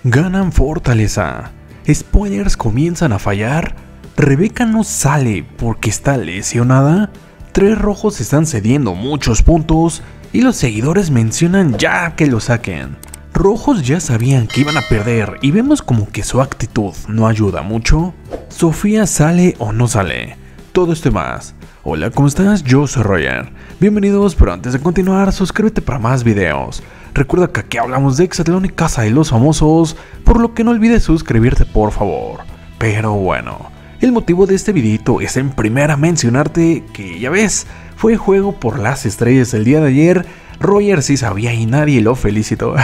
Ganan Fortaleza. Spoilers comienzan a fallar. Rebeca no sale porque está lesionada. 3 rojos están cediendo muchos puntos y los seguidores mencionan ya que lo saquen. Rojos ya sabían que iban a perder y vemos como que su actitud no ayuda mucho. Sofía sale o no sale. Todo esto y más. Hola, ¿cómo estás? Yo soy Roger. Bienvenidos, pero antes de continuar, suscríbete para más videos. Recuerda que aquí hablamos de Exatlón y Casa de los Famosos, por lo que no olvides suscribirte por favor. Pero bueno, el motivo de este videito es en primera mencionarte que ya ves, fue juego por las estrellas el día de ayer. Roger sí sabía y nadie lo felicitó.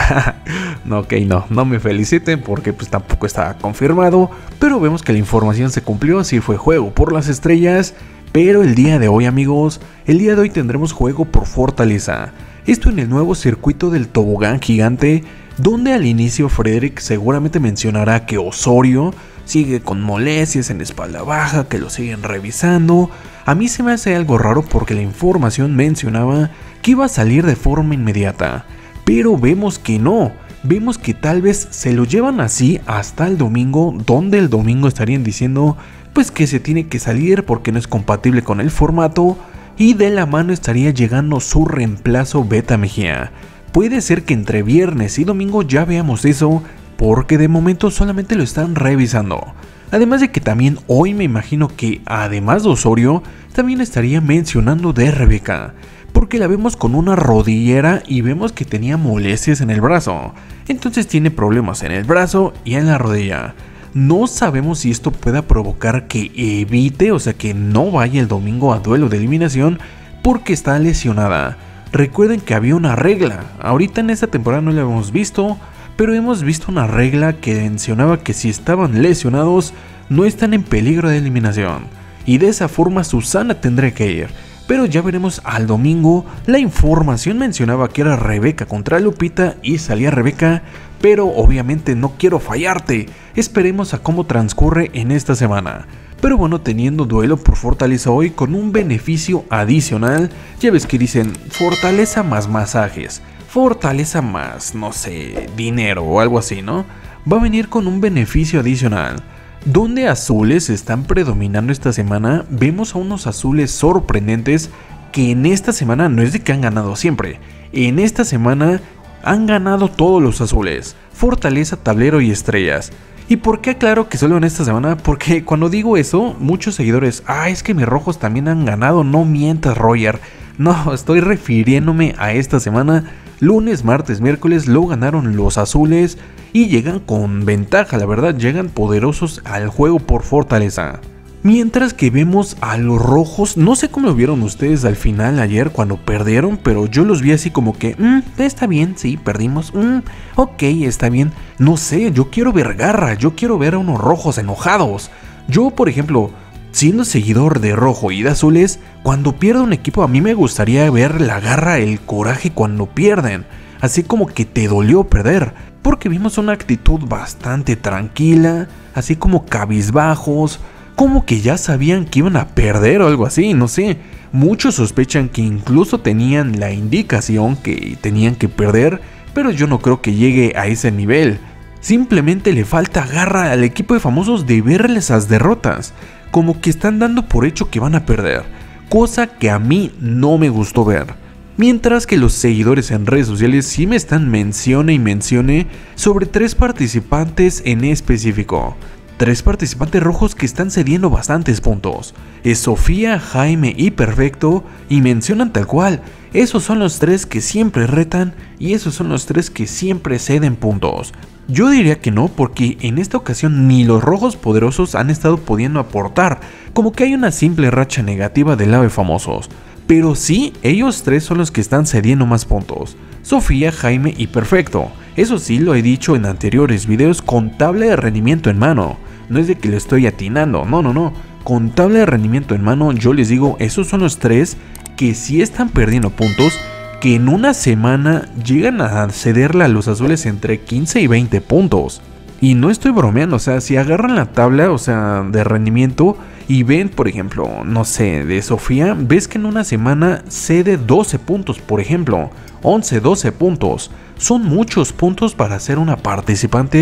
No, ok, no me feliciten porque pues tampoco está confirmado, pero vemos que la información se cumplió, sí fue juego por las estrellas. Pero el día de hoy, amigos, el día de hoy tendremos juego por Fortaleza. Esto en el nuevo circuito del tobogán gigante, donde al inicio Frederick seguramente mencionará que Osorio sigue con molestias en la espalda baja, que lo siguen revisando. A mí se me hace algo raro porque la información mencionaba que iba a salir de forma inmediata, pero vemos que no. Vemos que tal vez se lo llevan así hasta el domingo, donde el domingo estarían diciendo pues que se tiene que salir porque no es compatible con el formato, y de la mano estaría llegando su reemplazo Beta Mejía. Puede ser que entre viernes y domingo ya veamos eso, porque de momento solamente lo están revisando. Además de que también hoy me imagino que además de Osorio, también estaría mencionando de Rebeca, porque la vemos con una rodillera y vemos que tenía molestias en el brazo. Entonces tiene problemas en el brazo y en la rodilla. No sabemos si esto pueda provocar que evite, o sea que no vaya el domingo a duelo de eliminación porque está lesionada. Recuerden que había una regla, ahorita en esta temporada no la hemos visto, pero hemos visto una regla que mencionaba que si estaban lesionados no están en peligro de eliminación. Y de esa forma Susana tendría que ir. Pero ya veremos al domingo. La información mencionaba que era Rebeca contra Lupita y salía Rebeca, pero obviamente no quiero fallarte. Esperemos a cómo transcurre en esta semana. Pero bueno, teniendo duelo por Fortaleza hoy con un beneficio adicional. Ya ves que dicen Fortaleza más masajes, Fortaleza más, no sé, dinero o algo así, ¿no? Va a venir con un beneficio adicional. Donde azules están predominando esta semana, vemos a unos azules sorprendentes que en esta semana no es de que han ganado siempre. En esta semana han ganado todos los azules, Fortaleza, Tablero y Estrellas. ¿Y por qué aclaro que solo en esta semana? Porque cuando digo eso, muchos seguidores, es que mis rojos también han ganado, no mientas Roger. No, estoy refiriéndome a esta semana. Lunes, martes, miércoles lo ganaron los azules y llegan con ventaja, la verdad, llegan poderosos al juego por Fortaleza. Mientras que vemos a los rojos, no sé cómo lo vieron ustedes al final ayer cuando perdieron, pero yo los vi así como que, está bien, sí, perdimos, ok, está bien. No sé, yo quiero ver garra, yo quiero ver a unos rojos enojados. Yo, por ejemplo, siendo seguidor de rojo y de azules, cuando pierde un equipo a mí me gustaría ver la garra, el coraje cuando pierden, así como que te dolió perder, porque vimos una actitud bastante tranquila, así como cabizbajos, como que ya sabían que iban a perder o algo así, no sé. Muchos sospechan que incluso tenían la indicación que tenían que perder, pero yo no creo que llegue a ese nivel. Simplemente le falta garra al equipo de famosos de verles esas derrotas, como que están dando por hecho que van a perder, cosa que a mí no me gustó ver. Mientras que los seguidores en redes sociales sí me están mencione sobre 3 participantes en específico. 3 participantes rojos que están cediendo bastantes puntos. Es Sofía, Jaime y Perfecto, y mencionan tal cual, esos son los 3 que siempre retan y esos son los 3 que siempre ceden puntos. Yo diría que no, porque en esta ocasión ni los rojos poderosos han estado pudiendo aportar, como que hay una simple racha negativa del lado de famosos. Pero sí, ellos 3 son los que están cediendo más puntos. Sofía, Jaime y Perfecto. Eso sí lo he dicho en anteriores videos con tabla de rendimiento en mano. No es de que lo estoy atinando, no. Con tabla de rendimiento en mano yo les digo, esos son los 3 que sí están perdiendo puntos, que en una semana llegan a cederle a los azules entre 15 y 20 puntos. Y no estoy bromeando, o sea, si agarran la tabla, o sea, de rendimiento y ven, por ejemplo, no sé, de Sofía, ves que en una semana cede 12 puntos, por ejemplo, 11, 12 puntos. Son muchos puntos para ser una participante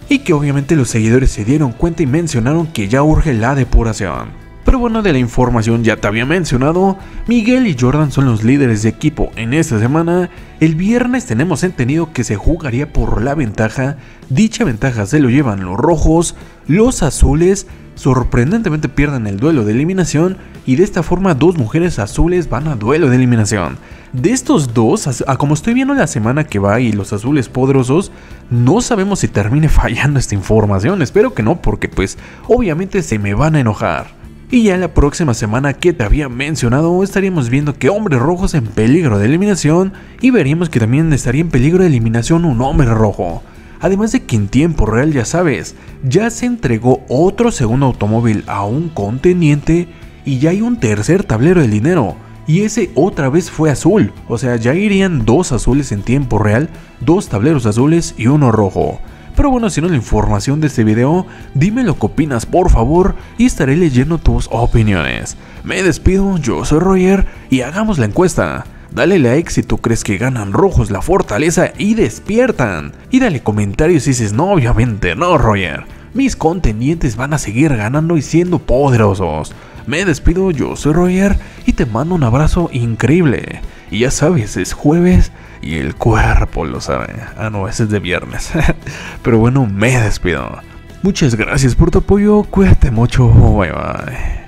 y que obviamente los seguidores se dieron cuenta y mencionaron que ya urge la depuración. Pero bueno, de la información ya te había mencionado, Miguel y Jordan son los líderes de equipo en esta semana. El viernes tenemos entendido que se jugaría por la ventaja, dicha ventaja se lo llevan los rojos, los azules sorprendentemente pierden el duelo de eliminación y de esta forma dos mujeres azules van a duelo de eliminación. De estos dos, como estoy viendo la semana que va y los azules poderosos, no sabemos si termine fallando esta información, espero que no porque pues obviamente se me van a enojar. Y ya en la próxima semana que te había mencionado estaríamos viendo que hombres rojos en peligro de eliminación y veríamos que también estaría en peligro de eliminación un hombre rojo. Además de que en tiempo real ya sabes, ya se entregó otro segundo automóvil a un contendiente y ya hay un tercer tablero de dinero. Y ese otra vez fue azul, o sea ya irían dos azules en tiempo real, dos tableros azules y uno rojo. Pero bueno, si no la información de este video, dime lo que opinas por favor y estaré leyendo tus opiniones. Me despido, yo soy Roger y hagamos la encuesta. Dale like si tú crees que ganan rojos la fortaleza y despiertan. Y dale comentarios si dices no, obviamente no, Roger. Mis contendientes van a seguir ganando y siendo poderosos. Me despido, yo soy Roger y te mando un abrazo increíble. Y ya sabes, es jueves y el cuerpo lo sabe. Ah no, ese es de viernes. Pero bueno, me despido. Muchas gracias por tu apoyo, cuídate mucho, bye bye.